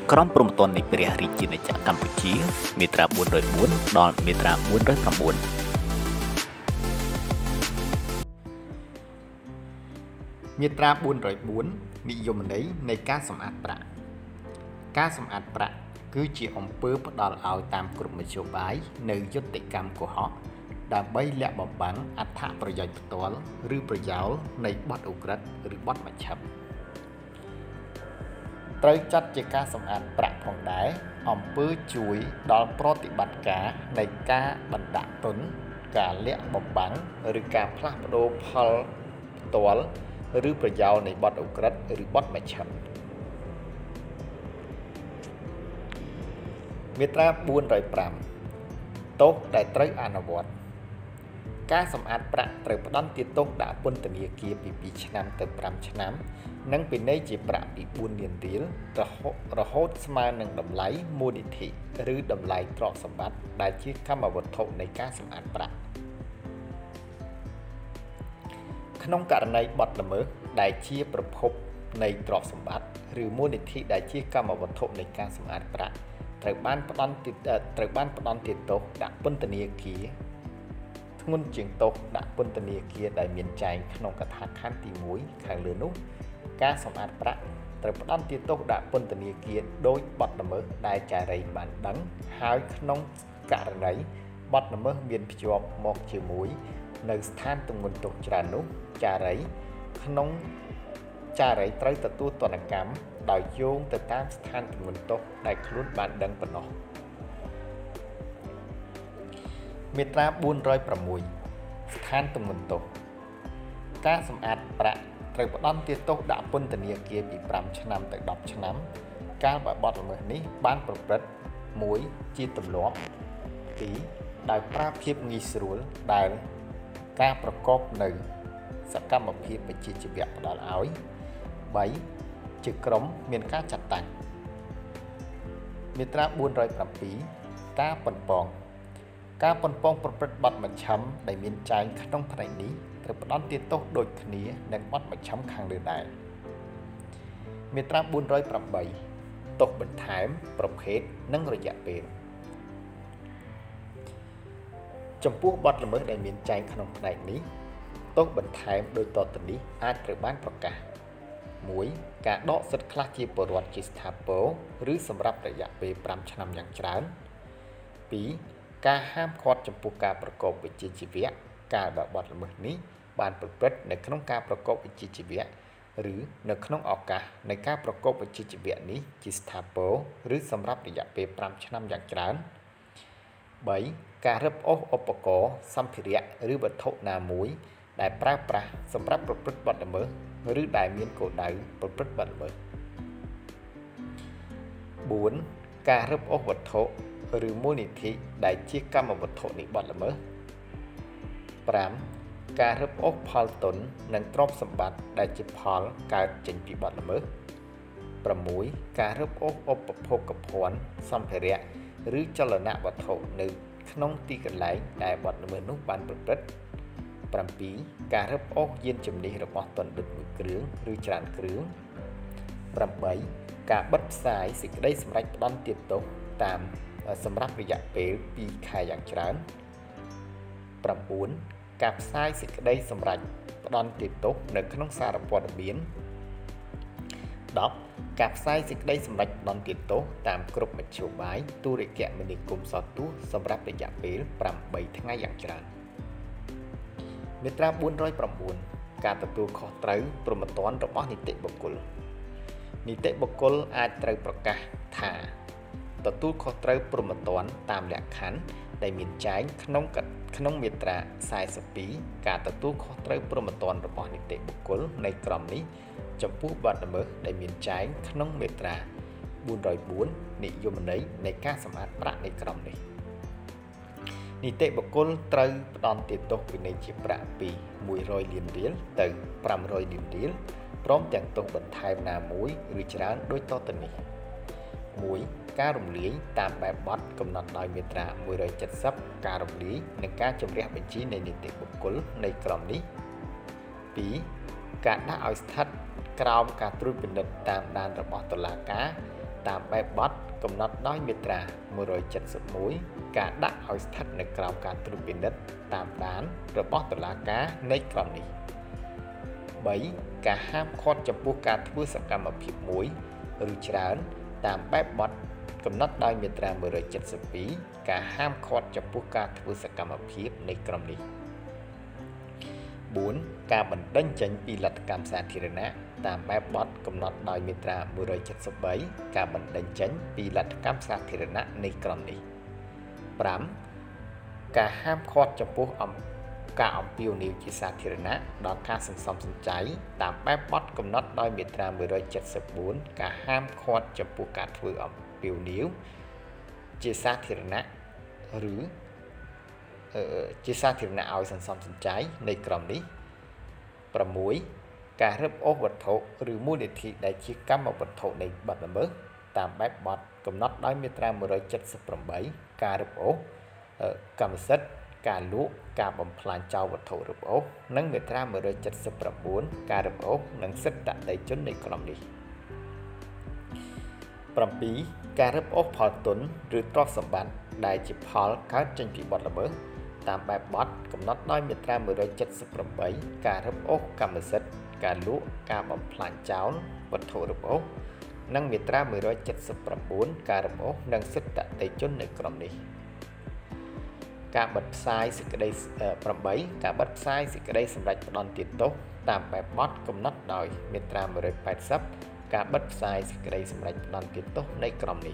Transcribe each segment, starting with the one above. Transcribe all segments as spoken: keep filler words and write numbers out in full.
ក្រមព្រំប្រទាននៃព្រះរាជាណាចក្រកម្ពុជាមាត្រាbốnរយbốnដល់មាត្រាbốnរយ៩មាត្រាbốnរយbốnនិយមន័យនៃការសម្អាតប្រាក់ការសម្អាតប្រាក់គឺជាអំពើផ្ដល់ឲ្យតាមគ្រប់មធ្យោបាយនៅយុត្តិកម្មកុហកដើម្បីលាក់បំបាំងអត្ថប្រយោជន៍ផ្ទាល់ឬប្រយោលនៃបទឧក្រិដ្ឋឬបទមជ្ឈិមត្រូវចាត់ជាការសម្អាតប្រាក់ផងដែរអំពើជួយដល់ប្រតិបត្តិការនៃការបណ្ដាក់ទុនការលាក់បំបាំងឬការផ្លាស់ប្ដូរផលផ្ទាល់ឬប្រយោលនៃបទឧក្រិដ្ឋឬបទមជ្ឈិមមាត្រាbốnរយប្រាំទោសដែលត្រូវអនុវត្តការសម្អាតប្រាក់ត្រូវផ្តន្ទាទោសដាក់ពន្ធនាគារពីពីរឆ្នាំទៅប្រាំឆ្នាំនិងពិន័យជាប្រាក់ពីបួនលានរៀលរហូតស្មើនឹងតម្លៃមូលនិធិឬតម្លៃទ្រព្យសម្បត្តិដែលជាកម្មវត្ថុនៃការសម្អាតប្រាក់ក្នុងករណីបទល្មើសដែលជាប្រភពនៃទ្រព្យសម្បត្តិឬមូលនិធិដែលជាកម្មវត្ថុនៃការសម្អាតប្រាក់ត្រូវបានផ្តន្ទាត្រូវបានផ្តន្ទាទោសដាក់ពន្ធនាគារធ្ងន់ជាងទោសដាក់ពន្ធនាគារដែលមានចែងក្នុងកថាខណ្ឌទីមួយខាងលើនោះការសម្អាតប្រាក់ត្រូវផ្តន្ទាទោសដាក់ពន្ធនាគារដោយបទល្មើសដែលចារីបានដឹងហើយក្នុងករណីបទល្មើសមានភ្ជាប់មកជាមួយនៅស្ថានទម្ងន់ទោសច្រើននោះចារីក្នុងចារីត្រូវទទួលទណ្ឌកម្មដោយយោងទៅតាមស្ថានទម្ងន់ទោសដែលខ្លួនបានដឹងប៉ុណ្ណោះមាត្រាbốnរយ៦ស្ថានទម្ងន់ទោសការសម្អាតប្រាក់ត្រូវផ្តន្ទាទោសដាក់ពន្ធនាគារពីប្រាំឆ្នាំទៅដប់ឆ្នាំកាលបើបទល្មើសនេះបានប្រព្រឹត្តមួយជាទម្លាប់ពីរដោយប្រើភាពងាយស្រួលដែលការប្រកបនៅសកម្មភាពវិជ្ជាជីវៈផ្ដល់ឲ្យបីជាក្រុមមានការចាត់តាំងមាត្រាbốnរយ៧ការប៉ុនប៉ងការប៉ុនប៉ងប្រព្រឹត្តបទមជ្ឈិមដែលមានចែងក្នុងផ្នែកនេះត្រូវផ្តន្ទាទោសដូចគ្នានឹងបទមជ្ឈិមខាងលើដែរមាត្រាbốnរយ៨ទោសបន្ថែមប្រភេទនិងរយៈពេលចំពោះបទល្មើសដែលមានចែងក្នុងផ្នែកនេះទោសបន្ថែមដោយតទៅនេះអាចត្រូវបានប្រកាសមួយការដកសិទ្ធិខ្លះជាពលរដ្ឋជាស្ថាពរឬសម្រាប់រយៈពេលប្រាំឆ្នាំយ៉ាងច្រើនពីរការហាមឃាត់ចំពោះការប្រកបវិជ្ជាជីវៈកាលបើបទល្មើសនេះបានប្រព្រឹត្តនៅក្នុងការប្រកបវិជ្ជាជីវៈឬនៅក្នុងឱកាសនៃការប្រកបវិជ្ជាជីវៈនេះជាស្ថាពរឬសម្រាប់រយៈពេលប្រាំឆ្នាំយ៉ាងច្រើនបីការរឹបអូសឧបករណ៍សម្ភារៈឬវត្ថុណាមួយដែលប្រើប្រាស់សម្រាប់ប្រព្រឹត្តបទល្មើសឬដែលមានគោលដៅប្រព្រឹត្តបទល្មើសបួនការរឹបអូសវត្ថុឬមូលនិធិដែលជាកម្មវត្ថុនៃបទល្មើសប្រាំការរឹបអូសផលទុននិងទ្រព្យសម្បត្តិដែលជាផលកើតចេញពីបទល្មើសប្រាំមួយការរឹបអូសឧបភោគភ័ណ្ឌសម្ភារៈឬចលនវត្ថុនៅក្នុងទីកន្លែងដែលបទល្មើសនោះបានប្រព្រឹត្តប្រាំពីរការរឹបអូសយានជំនិះរបស់ទណ្ឌិតមួយគ្រឿងឬច្រើនគ្រឿងប្រាំបីការបិទផ្សាយសេចក្តីសម្រេចផ្តន្ទាទោសតាមសម្រាប់រយៈពេលពីរខែយ៉ាងច្រើនប្រាំបួនការផ្សាយសេចក្តីសម្រេចផ្តន្ទាទោសនៅក្នុងសារព័ត៌មានដប់ការផ្សាយសេចក្តីសម្រេចផ្តន្ទាទោសតាមគ្រប់មធ្យោបាយទូរគមនាគមន៍សោតទស្សន៍សម្រាប់រយៈពេលប្រាំបីថ្ងៃយ៉ាងច្រើនមាត្រាbốnរយ៩ការទទួលខុសត្រូវព្រហ្មទណ្ឌរបស់នីតិបុគ្គលនីតិបុគ្គលអាចត្រូវប្រកាសថាទទួលខុសត្រូវព្រហ្មទណ្ឌតាមលក្ខខណ្ឌដែលមានចែងក្នុងក្នុងមាត្រាសែសិបពីរការទទួលខុសត្រូវព្រហ្មទណ្ឌរបស់នីតិបុគ្គលនៃក្រមនេះចំពោះបទល្មើសដែលមានចែងក្នុងមាត្រាbốnរយ៤និយមន័យនៃការសម្អាតប្រាក់នៃក្រមនេះនីតិបុគ្គលត្រូវផ្តន្ទាទោសវិន័យជាប្រាក់ពីមួយរយលានរៀលទៅប្រាំរយលានរៀលព្រមទាំងទោសបន្ថែមណាមួយឬច្រើនដូចតទៅនេះមួយការរំលាយតាមបែបបទកំណត់ដោយមាត្រាមួយរយ៧០ការរំលាយនិងការជំរះបញ្ជីនៃនីតិបុគ្គលនៃក្រមនេះពីរការដាក់ឲ្យស្ថិតក្រោមការត្រួតពិនិត្យតាមដានរបស់តុលាការតាមបែបបទកំណត់ដោយមាត្រាmột trăm bảy mươi mốtការដាក់ឲ្យស្ថិតនៅក្រោមការត្រួតពិនិត្យតាមដានរបស់តុលាការនៃក្រមនេះ បី ការហាមឃាត់ចំពោះការធ្វើសកម្មភាពមួយឬច្រើនតាមបែបបទកំណត់ដោយមាត្រាmột trăm bảy mươi haiការហាមឃាត់ចំពោះការធ្វើសកម្មភាពនៃក្រមនេះ បួន ការបណ្តេញចេញពីលទ្ធកម្មសាធារណៈតាមបែបបទកំណត់ដោយមាត្រាmột trăm bảy mươi baការបណ្តេញចេញពីលទ្ធកម្មសាធារណៈនៃក្រមនេះ ប្រាំ ការហាមឃាត់ចំពោះអំការអំពាវនាវជាសាធារណៈដល់ការសន្សំសំចៃតាមបែបបទកំណត់ដោយមាត្រាmột trăm bảy mươi bốnការហាមឃាត់ចំពោះការធ្វើអំពាវនាវជាសាធារណៈឬជាសាធារណៈឲ្យសន្សំសំចៃនៃក្រមនេះ ប្រាំមួយ ការរឹបអូសវត្ថុឬមូលនិធិដែលជាកម្មវត្ថុនៃបទល្មើសតាមបែបបទកំណត់ដោយមាត្រាmột trăm bảy mươi támការរឹបអូសកម្មសិទ្ធិការលក់ការបំផ្លាញចោលវត្ថុរឹបអូសនិងមាត្រាmột trăm bảy mươi chínការរឹបអូសនិងសិទ្ធិអតីតជននៃក្រមនេះ ប្រាំពីរ ការរឹបអូសផលទុនឬទ្រព្យសម្បត្តិដែលជាផលកើតចេញពីបទល្មើសតាមបែបបទកំណត់ដោយមាត្រាmột trăm bảy mươi támការរឹបអូសកម្មសិទ្ធិការលក់ការបំផ្លាញចោលវត្ថុរឹបអូសនិងមាត្រាmột trăm bảy mươi chínការរឹបអូសនិងសិទ្ធិអតីតជននៃក្រមនេះ ការបិទផ្សាយសេចក្តី ប្រាំបី ការបិទផ្សាយសេចក្តីសម្រេចផ្តន្ទាទោសតាមបែបបទកំណត់ដោយមាត្រាmột trăm tám mươiការបិទផ្សាយសេចក្តីសម្រេចផ្តន្ទាទោសនៃក្រមនេះ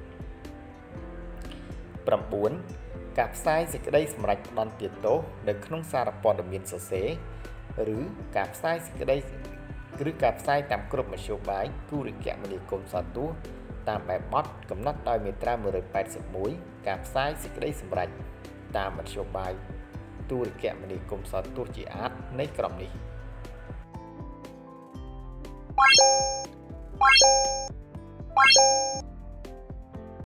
ប្រាំបួន ការផ្សាយសេចក្តីសម្រេចផ្តន្ទាទោសនៅក្នុងសារព័ត៌មានសរសេរឬការផ្សាយសេចក្តីឬការផ្សាយតាមគ្រប់មធ្យោបាយទូរគមនាគមន៍សោតទស្សន៍តាមបែបបទកំណត់ដោយមាត្រាmột trăm tám mươi mốtការផ្សាយសេចក្តីសម្រេចតាមមធ្យោបាយទូរគមនាគមន៍សោតទស្សន៍ជាអាតនៃក្រមនេះ What?